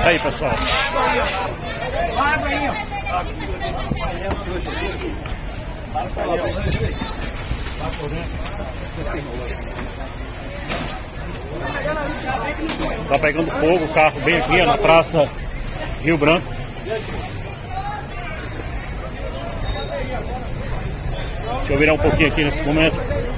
Aí, pessoal. Tá pegando fogo o carro bem aqui na Praça Rio Branco. Deixa eu virar um pouquinho aqui nesse momento.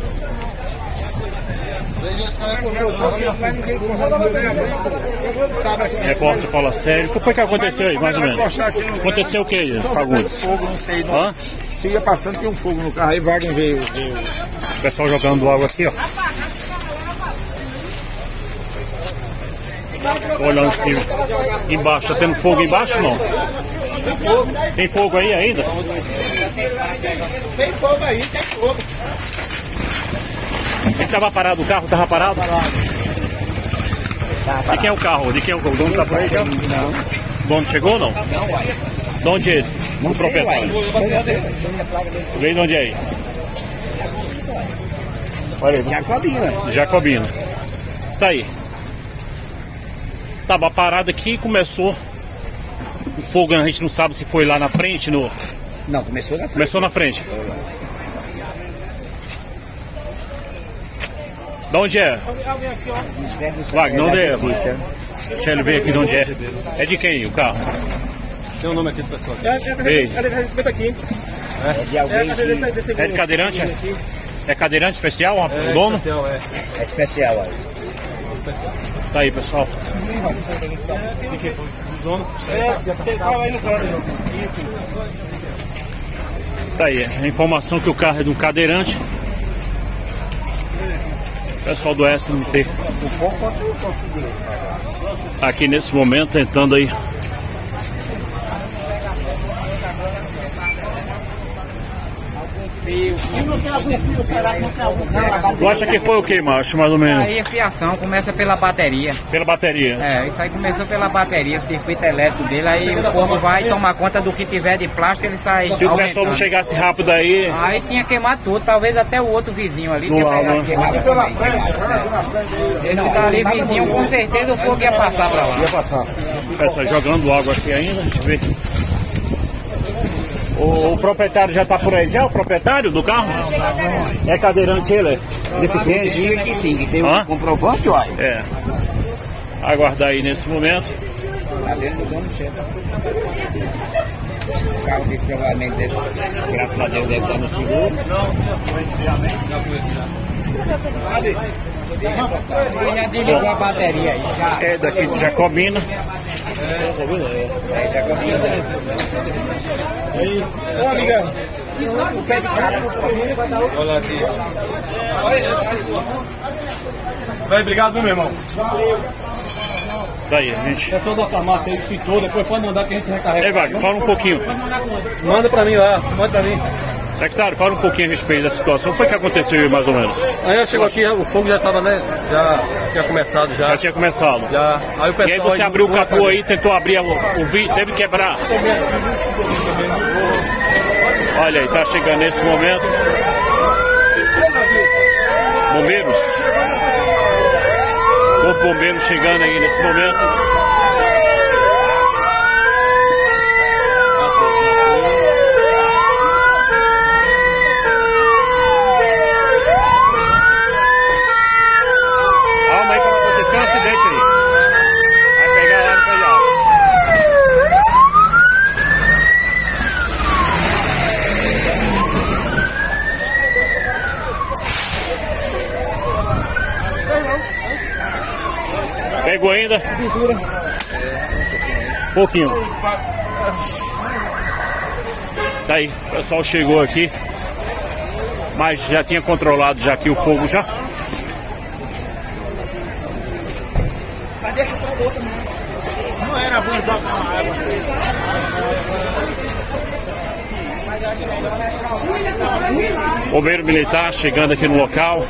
Repórter fala sério. O que foi que aconteceu aí, mais ou menos? Aconteceu o que, Fagundes? Fogo, não sei. Não. Se ia passando, tinha um fogo no carro, aí Wagner veio. O pessoal jogando água aqui, ó. Olhando assim, embaixo, tá tendo fogo embaixo não? Tem fogo aí ainda? Tem fogo aí, tem fogo. Ele tava parado, o carro tava parado? De quem é o carro? De quem é o dono? Tá por aí já? O dono chegou ou não? De onde é esse? O proprietário. Veio de onde é aí? Olha aí. Jacobina. Jacobina. Tá aí. Tava parado aqui e começou o fogo, a gente não sabe se foi lá na frente, no... Não, começou na frente. Começou na frente. De onde é? Wagner, onde é? Deixa ele ver aqui de onde é. É de quem o carro? Tem o nome aqui do pessoal. Ei. É de alguém que... É de cadeirante? É cadeirante especial? O dono? Especial, é. É especial aí. Tá aí, pessoal. O dono. Tá aí, a informação que o carro é de um cadeirante. O pessoal do Oeste não tem. O fogo quanto conseguiu? Aqui nesse momento, tentando aí. Tu acha que foi o que, macho, mais ou menos? Aí a fiação começa pela bateria. Pela bateria? É, isso aí começou pela bateria, o circuito elétrico dele, aí o fogo vai tomar conta do que tiver de plástico, ele sai Se o pessoal não chegasse rápido aí... Aí tinha queimado tudo, talvez até o outro vizinho ali Do tinha lado, né? queimado também. Esse dali vizinho, com certeza o fogo ia passar pra lá. Ia passar. O pessoal jogando água aqui ainda, deixa eu ver. O proprietário já tá por aí já, o proprietário do carro? É cadeirante ele? Deficiente? Diga que sim, que tem Hã? um comprovante, uai. É. Aguardar aí nesse momento. Tá dentro do dono cheio. O carro desse provavelmente, deve, graças a Deus, deve estar no seguro. Ele já desligou a bateria aí, já. É daqui de Jacobina. É, Jacobina. Ô, amigão. Olha aqui. Vai, obrigado, meu irmão. Daí, a gente. Pessoal da farmácia aí citou, depois pode mandar que a gente recarrega. Ei, Wagner, fala um pouquinho. Manda pra mim lá, manda pra mim. Secretário, fala um pouquinho a respeito da situação. O que foi que aconteceu aí, mais ou menos? Aí chegou aqui, o fogo já tava, né? Já tinha começado já. Já tinha começado. Já. Aí o pessoal. E aí você abriu o capô aí, tentou abrir o vidro, teve que quebrar. Olha aí, tá chegando nesse momento. Bombeiros. O bombeiro chegando aí nesse momento. Calma aí que vai acontecer um acidente aí. Vai pegar lá no pé de água. Pegou ainda? Pouquinho. Tá aí, o pessoal chegou aqui. Mas já tinha controlado já aqui o fogo já. Não era bom jogar na água. Bombeiro militar chegando aqui no local.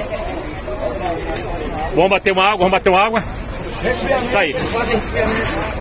Vamos bater uma água, Tá aí.